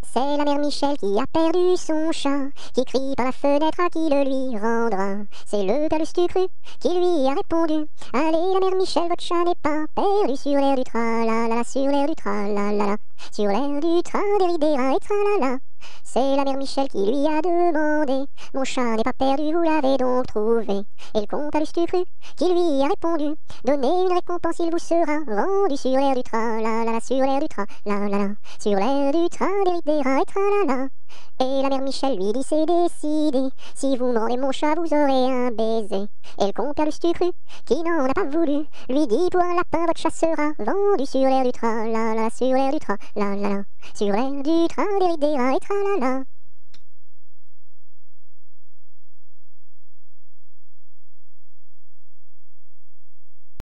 C'est la mère Michel qui a perdu son chat, qui crie par la fenêtre à qui le lui rendra. C'est le père Lustucru qui lui a répondu: allez la mère Michel, votre chat n'est pas perdu sur l'air du tra-la-la-la, sur l'air du tra-la-la-la, sur l'air du tra-déridéra et tra-la-la. C'est la mère Michel qui lui a demandé: mon chat n'est pas perdu, vous l'avez donc trouvé? Et le compère Lustucru qui lui a répondu: donnez une récompense, il vous sera rendu sur l'air du tra-la-la-la, sur l'air du tra-la-la-la, sur l'air du tra-déridéra et tra-la-la. Et la mère Michel lui dit: c'est décidé, si vous me rendez mon chat, vous aurez un baiser. Et le compère Lustucru qui n'en a pas voulu lui dit: pour un lapin, votre chat sera vendu sur l'air du tra-la-la, sur l'air du tra-la-la-la, sur l'air du tra-déridéra et tra-la-la.